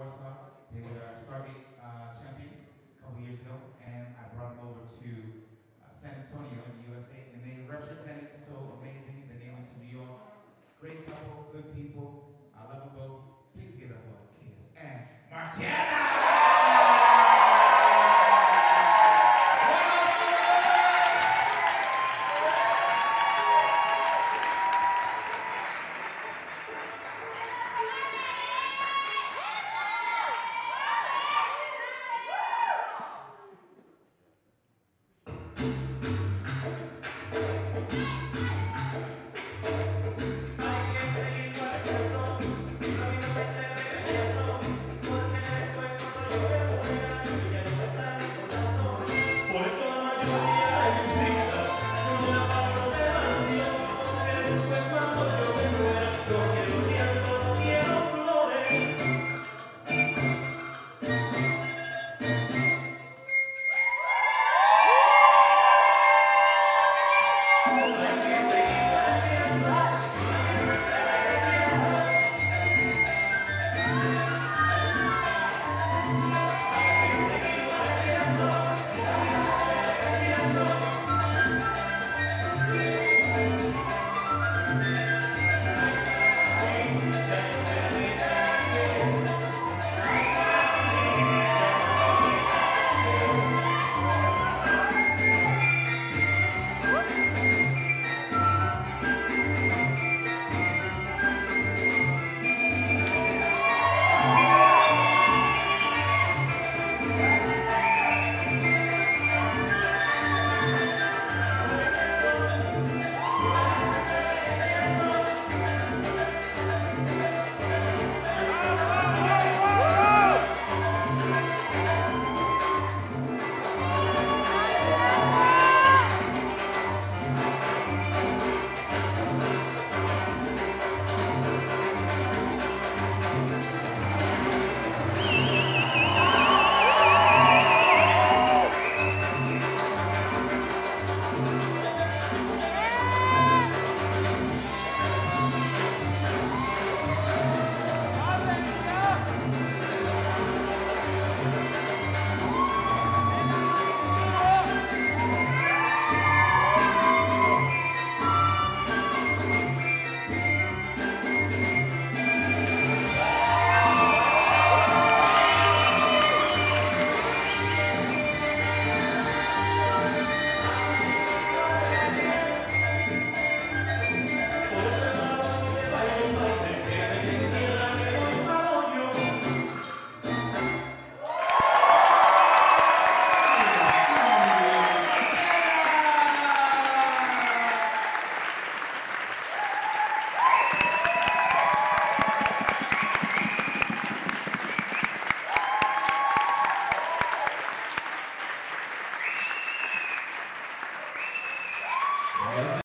Warsaw. They were Stargate champions a couple years ago, and I brought them over to San Antonio in the USA, and they represented so amazing. Then they went to New York. Great couple, good people. I love them both. Please give it up for Is and Margiela.